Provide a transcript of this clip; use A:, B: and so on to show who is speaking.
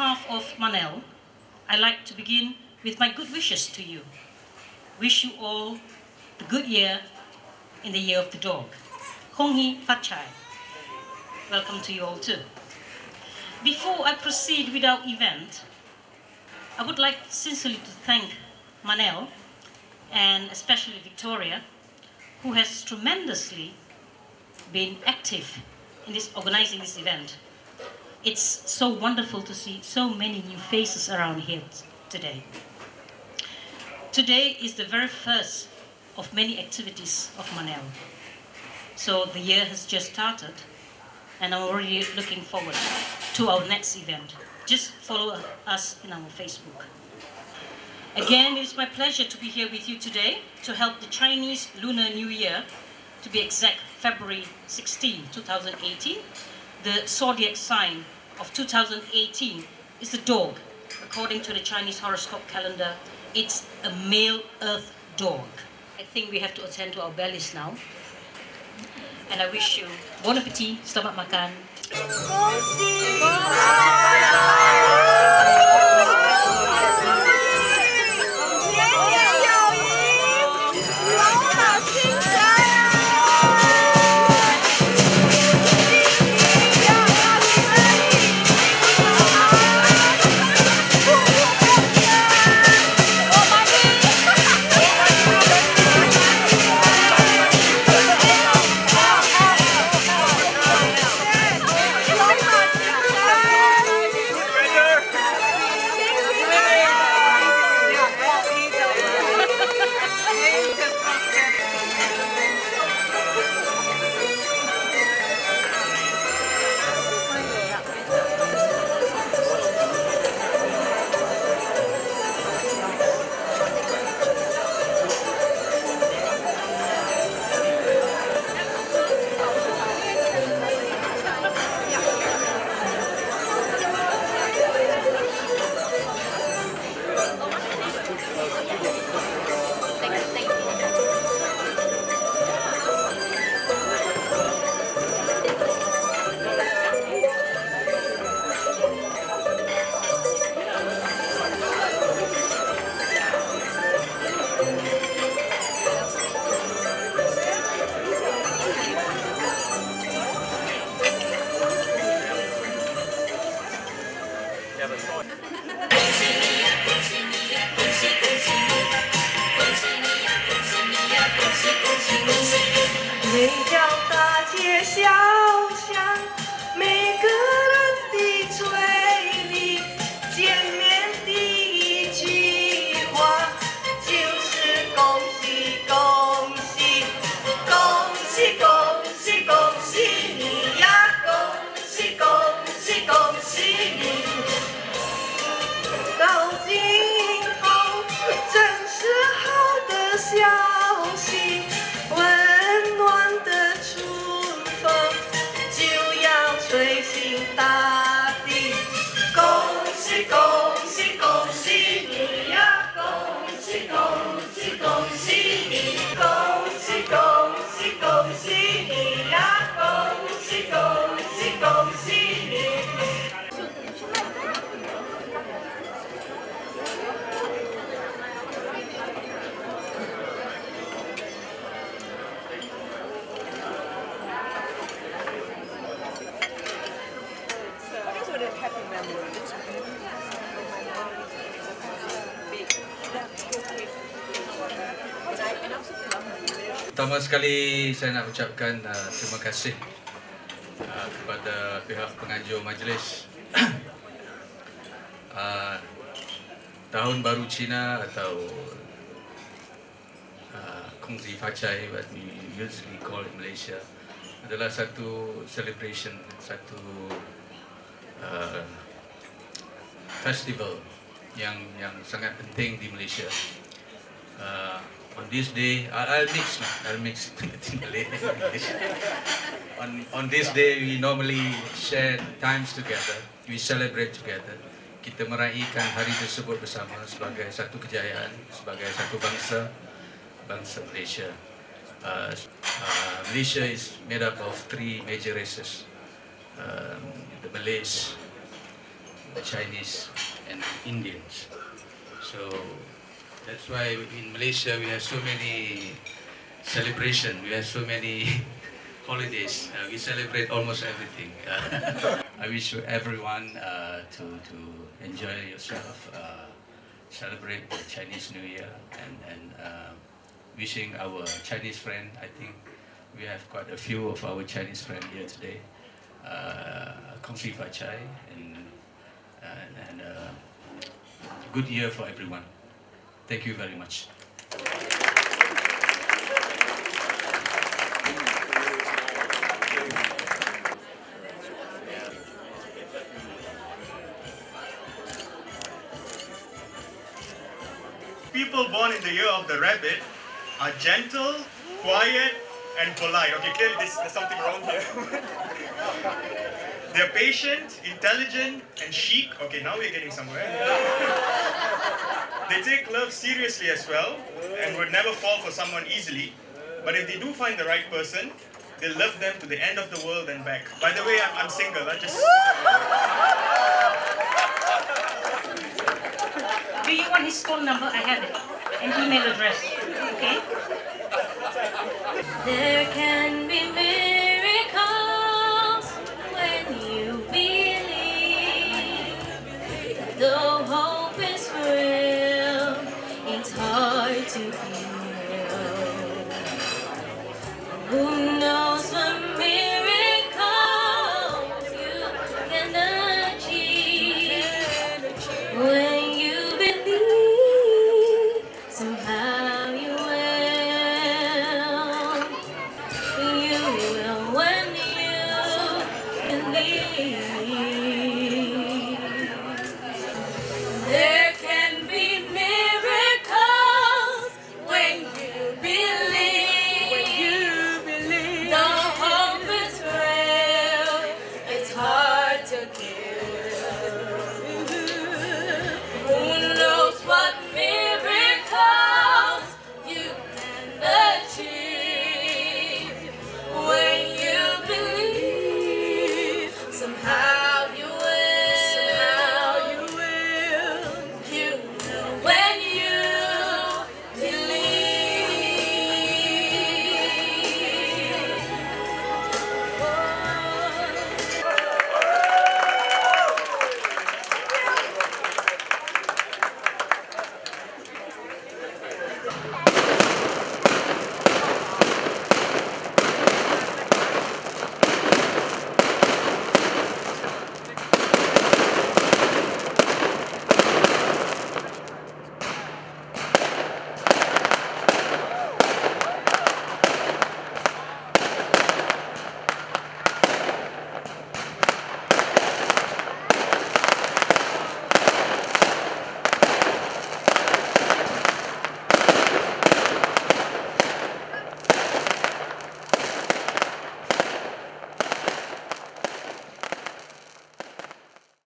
A: behalf of Manel, I'd like to begin with my good wishes to you. Wish you all the good year in the year of the dog. Hong Hi Fat Chai. Welcome to you all too. Before I proceed with our event, I would like sincerely to thank Manel and especially Victoria, who has tremendously been active in organizing this event. It's so wonderful to see so many new faces around here today. Today is the very first of many activities of Manel. So the year has just started, and I'm already looking forward to our next event. Just follow us in our Facebook. Again, it's my pleasure to be here with you today to help the Chinese Lunar New Year, to be exact, February 16, 2018. The zodiac sign of 2018 is the dog. According to the Chinese horoscope calendar, it's a male earth dog. I think we have to attend to our bellies now. And I wish you bon appetit, selamat makan.
B: Pertama sekali saya nak ucapkan terima kasih kepada pihak penganjur majlis. Tahun Baru Cina atau Kong Zi Fa Chai, what we usually call in Malaysia, adalah satu celebration, satu festival yang sangat penting di Malaysia. On this day, I'll mix between Malay and English. On this day, we normally share times together, we celebrate together. Kita meraihkan hari tersebut bersama sebagai satu kejayaan, sebagai satu bangsa Malaysia. Malaysia is made up of 3 major races: the Malays, the Chinese and Indians. So that's why in Malaysia we have so many celebrations, we have so many holidays. We celebrate almost everything. I wish everyone to enjoy yourself, celebrate the Chinese New Year, and wishing our Chinese friend. I think we have quite a few of our Chinese friends here today. Kong Si Fa Chai, and good year for everyone. Thank you very much.
C: People born in the year of the rabbit are gentle, quiet, and polite. Okay, clearly there's something wrong here. They're patient, intelligent, and chic. Okay, now we're getting somewhere. They take love seriously as well, and would never fall for someone easily. But if they do find the right person, they'll love them to the end of the world and back. By the way, I'm single.
A: Do you want his phone number? I have it. And email address. Okay?
D: There can be miracles when you believe. Though hope is real, it's hard to feel.